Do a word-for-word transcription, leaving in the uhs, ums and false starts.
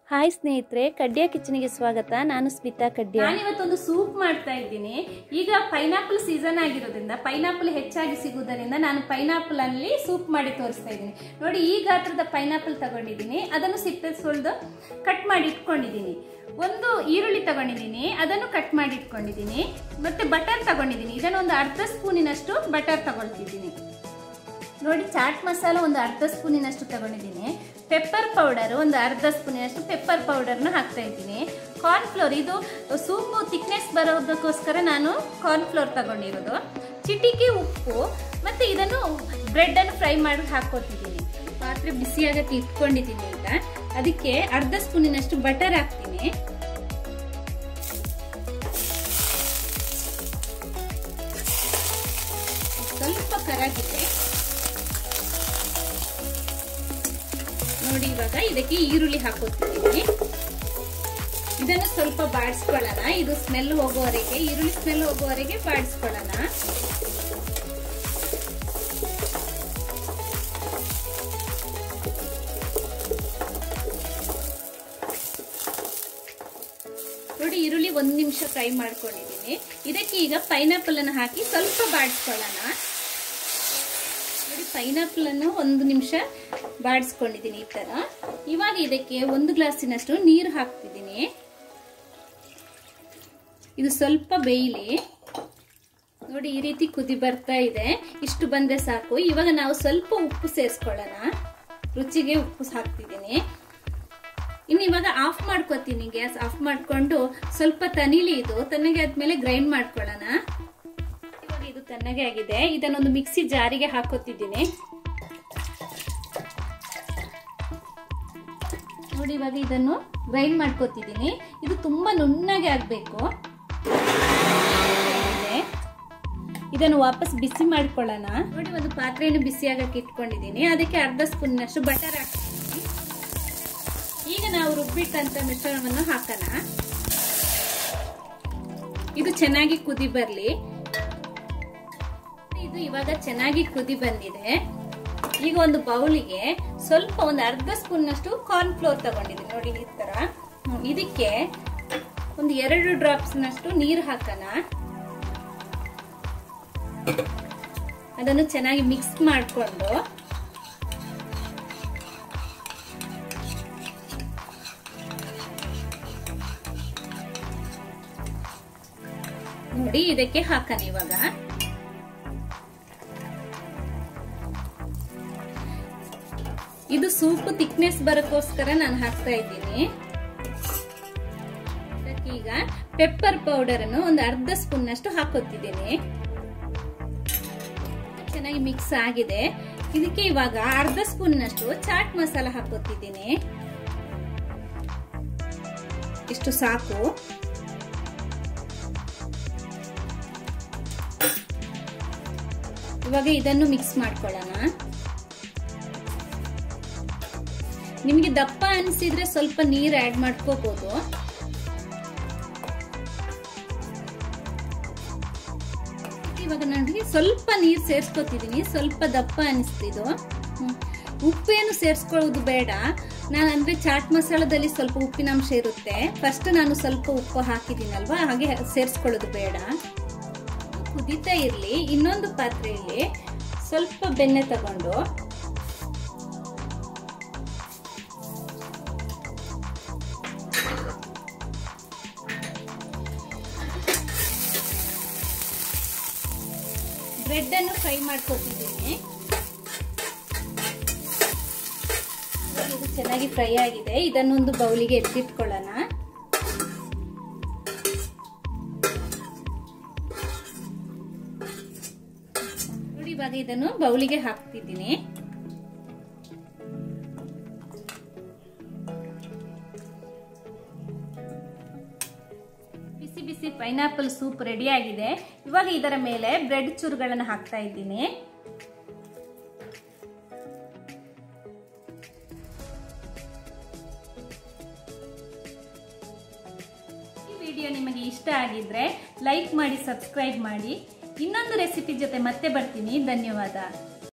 Hi ಸ್ನೇಹಿತರೆ, ಕಡ್ಡಿಯ ಕಿಚನ್ಗೆ ಸ್ವಾಗತ. ನಾನು ಸ್ಮಿತಾ ಕಡ್ಡಿಯ. ನಾನು ಇವತ್ತೊಂದು ಸೂಪ್ ಮಾಡ್ತಾ ಇದ್ದೀನಿ. ಈಗ ಪೈನಾಪಲ್ ಸೀಸನ್ ಆಗಿರೋದ್ರಿಂದ ಪೈನಾಪಲ್ ಹೆಚ್ಚಾಗಿ ಸಿಗುವುದರಿಂದ ನಾನು ಪೈನಾಪಲ್ ಅಲ್ಲಿ ಸೂಪ್ ಮಾಡಿ ತೋರಿಸ್ತಾ ಇದ್ದೀನಿ. ನೋಡಿ, ಈ ಗಾತ್ರದ ಪೈನಾಪಲ್ ತಗೊಂಡಿದ್ದೀನಿ. ಅದನ್ನು ಸಿಪ್ಪೆ ಸುಲಿದು ಕಟ್ ಮಾಡಿ ಇಟ್ಕೊಂಡಿದ್ದೀನಿ. ಒಂದು ಈರುಳ್ಳಿ ತಗೊಂಡಿದ್ದೀನಿ, ಅದನ್ನು ಕಟ್ ಮಾಡಿ ಇಟ್ಕೊಂಡಿದ್ದೀನಿ. ಮತ್ತೆ ಬಟರ್ ತಗೊಂಡಿದ್ದೀನಿ. ಇದನ್ನು ಒಂದು ಅರ್ಧ ಸ್ಪೂನಿನಷ್ಟು ಬಟರ್ ತಗೊಳ್ತಿದ್ದೀನಿ. ನೋಡಿ, ಚಾಟ್ ಮಸಾಲ ಒಂದು ಅರ್ಧ ಸ್ಪೂನಿನಷ್ಟು ತಗೊಂಡಿದ್ದೀನಿ. ಪೆಪ್ಪರ್ ಪೌಡರ್ ಒಂದು ಅರ್ಧ ಸ್ಪೂನಿನಷ್ಟು ಪೆಪ್ಪರ್ ಪೌಡರ್ನ ಹಾಕ್ತಾ ಇದ್ದೀನಿ. ಕಾರ್ನ್ಫ್ಲೋರ್, ಇದು ಸೂಪು ಥಿಕ್ನೆಸ್ ಬರೋದಕ್ಕೋಸ್ಕರ ನಾನು ಕಾರ್ನ್ಫ್ಲೋರ್ ತಗೊಂಡಿರೋದು. ಚಿಟಿಕೆ ಉಪ್ಪು, ಮತ್ತೆ ಇದನ್ನು ಬ್ರೆಡ್ ಅನ್ನು ಫ್ರೈ ಮಾಡಿ ಹಾಕೋತಿದ್ದೀನಿ. ಪಾತ್ರೆ ಬಿಸಿಯಾಗಕ್ಕೆ ಇಟ್ಕೊಂಡಿದ್ದೀನಿ. ಈಗ ಅದಕ್ಕೆ ಅರ್ಧ ಸ್ಪೂನಿನಷ್ಟು ಬಟರ್ ಹಾಕ್ತೀನಿ. ಸ್ವಲ್ಪ ಕರಗಿದೆ. ನೋಡಿ, ಇವಾಗ ಇದಕ್ಕೆ ಈರುಳ್ಳಿ ಹಾಕೋತಿದ್ದೀನಿ. ಇದನ್ನು ಸ್ವಲ್ಪ ಬಾಡಿಸ್ಕೊಳ್ಳೋಣ. ಇದು ಸ್ಮೆಲ್ ಹೋಗುವವರೆಗೆ, ಈರುಳ್ಳಿ ಸ್ಮೆಲ್ ಹೋಗುವವರೆಗೆ ಬಾಡಿಸ್ಕೊಳ್ಳೋಣ. ನೋಡಿ, ಈರುಳ್ಳಿ ಒಂದು ನಿಮಿಷ ಫ್ರೈ ಮಾಡ್ಕೊಂಡಿದ್ದೀನಿ. ಇದಕ್ಕೆ ಈಗ ಪೈನಾಪಲ್ ಅನ್ನು ಹಾಕಿ ಸ್ವಲ್ಪ ಬಾಡಿಸ್ಕೊಳ್ಳೋಣ. ನೋಡಿ, ಪೈನಾಪಲ್ ಅನ್ನು ಒಂದು ನಿಮಿಷ ಬಾಡಿಸ್ಕೊಂಡಿದ್ದೀನಿ ಈ ತರ. ಇವಾಗ ಇದಕ್ಕೆ ಒಂದು ಗ್ಲಾಸಿನಷ್ಟು ನೀರು ಹಾಕ್ತಿದ್ದೀನಿ. ಇದು ಸ್ವಲ್ಪ ಬೇಯಲಿ. ನೋಡಿ, ಈ ರೀತಿ ಕುದಿ ಬರ್ತಾ ಇದೆ. ಇಷ್ಟು ಬಂದ್ರೆ ಸಾಕು. ಇವಾಗ ನಾವು ಸ್ವಲ್ಪ ಉಪ್ಪು ಸೇರಿಸ್ಕೊಳ್ಳೋಣ. ರುಚಿಗೆ ಉಪ್ಪು ಹಾಕ್ತಿದ್ದೀನಿ. ಇನ್ನು ಇವಾಗ ಆಫ್ ಮಾಡ್ಕೋತೀನಿ. ಗ್ಯಾಸ್ ಆಫ್ ಮಾಡ್ಕೊಂಡು ಸ್ವಲ್ಪ ತನಿಲಿ, ಇದು ತಣ್ಣಗೆ ಆದ್ಮೇಲೆ ಗ್ರೈಂಡ್ ಮಾಡ್ಕೊಳ್ಳೋಣ. ಇವಾಗ ಇದು ತಣ್ಣಗೆ ಆಗಿದೆ. ಇದನ್ನೊಂದು ಮಿಕ್ಸಿ ಜಾರಿಗೆ ಹಾಕೋತಿದ್ದೀನಿ. ನೋಡಿ, ಇವಾಗ ಇದನ್ನು ಗ್ರೈಂಡ್ ಮಾಡ್ಕೋತಿದ್ದೀನಿ. ಇದು ತುಂಬಾ ನುಣ್ಣಗೆ ಆಗ್ಬೇಕು. ಇದನ್ನು ವಾಪಸ್ ಬಿಸಿ ಮಾಡ್ಕೊಳ್ಳೋಣ. ನೋಡಿ, ಒಂದು ಪಾತ್ರೆಯನ್ನು ಬಿಸಿ ಆಗಕ್ಕೆ ಇಟ್ಕೊಂಡಿದ್ದೀನಿ. ಅದಕ್ಕೆ ಅರ್ಧ ಸ್ಪೂನ್ನಷ್ಟು ಬಟರ್ ಹಾಕ್ತೀನಿ. ಈಗ ನಾವು ರುಬ್ಬಿಟ್ಟಂತ ಮಿಶ್ರಣವನ್ನು ಹಾಕೋಣ. ಇದು ಚೆನ್ನಾಗಿ ಕುದಿ ಬರ್ಲಿ. ಇದು ಇವಾಗ ಚೆನ್ನಾಗಿ ಕುದಿ ಬಂದಿದೆ. ಈಗ ಒಂದು ಬೌಲಿಗೆ ಸ್ವಲ್ಪ ಒಂದು ಅರ್ಧ ಸ್ಪೂನ್ ನಷ್ಟು ಕಾರ್ನ್ ಫ್ಲೋರ್ ತಗೊಂಡಿದ್ದೀನಿ. ನೋಡಿ, ಈ ತರ. ಇದಕ್ಕೆ ಒಂದು ಎರಡು ಡ್ರಾಪ್ಸ್ ನಷ್ಟು ನೀರು ಹಾಕೋಣ. ಅದನ್ನು ಚೆನ್ನಾಗಿ ಮಿಕ್ಸ್ ಮಾಡಿಕೊಂಡು ನೋಡಿ ಇದಕ್ಕೆ ಹಾಕೋಣ. ಇವಾಗ ಇದು ಸೂಪ್ ಥಿಕ್ನೆಸ್ ಬರೋಕ್ಕೋಸ್ಕರ ನಾನು ಹಾಕ್ತಾ ಇದ್ದೀನಿ. ಈಗ ಪೆಪ್ಪರ್ ಪೌಡರ್ ಅನ್ನು ಒಂದು ಅರ್ಧ ಸ್ಪೂನ್ ನಷ್ಟು ಹಾಕೋತಿದ್ದೀನಿ. ಚೆನ್ನಾಗಿ ಮಿಕ್ಸ್ ಆಗಿದೆ. ಇದಕ್ಕೆ ಇವಾಗ ಅರ್ಧ ಸ್ಪೂನ್ ನಷ್ಟು ಚಾಟ್ ಮಸಾಲ ಹಾಕೋತಿದ್ದೀನಿ. ಇಷ್ಟು ಸಾಕು. ಇವಾಗ ಇದನ್ನು ಮಿಕ್ಸ್ ಮಾಡ್ಕೊಳ್ಳೋಣ. ನಿಮಗೆ ದಪ್ಪ ಅನಿಸಿದ್ರೆ ಸ್ವಲ್ಪ ನೀರು ಆಡ್ ಮಾಡ್ಕೋಬಹುದು. ಇವಾಗ ನೋಡಿ ಸ್ವಲ್ಪ ನೀರು ಸೇರಿಸ್ಕೊತಿದ್ದೀನಿ. ಸ್ವಲ್ಪ ದಪ್ಪ ಅನಿಸ್ತಿದ್ದು. ಉಪ್ಪೇನು ಸೇರಿಸ್ಕೊಳ್ಳೋದು ಬೇಡ. ನಾನು ಅಂದ್ರೆ ಚಾಟ್ ಮಸಾಲದಲ್ಲಿ ಸ್ವಲ್ಪ ಉಪ್ಪಿನಾಂಶ ಇರುತ್ತೆ. ಫಸ್ಟ್ ನಾನು ಸ್ವಲ್ಪ ಉಪ್ಪು ಹಾಕಿದ್ದೀನಲ್ವಾ, ಹಾಗೆ ಸೇರಿಸ್ಕೊಳ್ಳೋದು ಬೇಡ. ಕುದೀತಾ ಇರ್ಲಿ. ಇನ್ನೊಂದು ಪಾತ್ರೆಯಲ್ಲಿ ಸ್ವಲ್ಪ ಬೆಣ್ಣೆ ತಗೊಂಡು ಬ್ರೆಡ್ ಅನ್ನು ಫ್ರೈ ಮಾಡ್ಕೊತಿದ್ದೀನಿ. ಇದು ಚೆನ್ನಾಗಿ ಫ್ರೈ ಆಗಿದೆ. ಇದನ್ನೊಂದು ಬೌಲಿಗೆ ಎತ್ತಿಟ್ಕೊಳ್ಳೋಣ. ನೋಡಿ, ಇವಾಗ ಇದನ್ನು ಬೌಲಿಗೆ ಹಾಕ್ತಿದ್ದೀನಿ. ಬಿಸಿ ಬಿಸಿ ಪೈನಾಪಲ್ ಸೂಪ್ ರೆಡಿ ಆಗಿದೆ. ಇವಾಗ ಇದರ ಮೇಲೆ ಬ್ರೆಡ್ ಚೂರುಗಳನ್ನು ಹಾಕ್ತಾ ಇದ್ದೀನಿ. ಈ ವಿಡಿಯೋ ನಿಮಗೆ ಇಷ್ಟ ಆಗಿದ್ರೆ ಲೈಕ್ ಮಾಡಿ, ಸಬ್ಸ್ಕ್ರೈಬ್ ಮಾಡಿ. ಇನ್ನೊಂದು ರೆಸಿಪಿ ಜೊತೆ ಮತ್ತೆ ಬರ್ತೀನಿ. ಧನ್ಯವಾದ.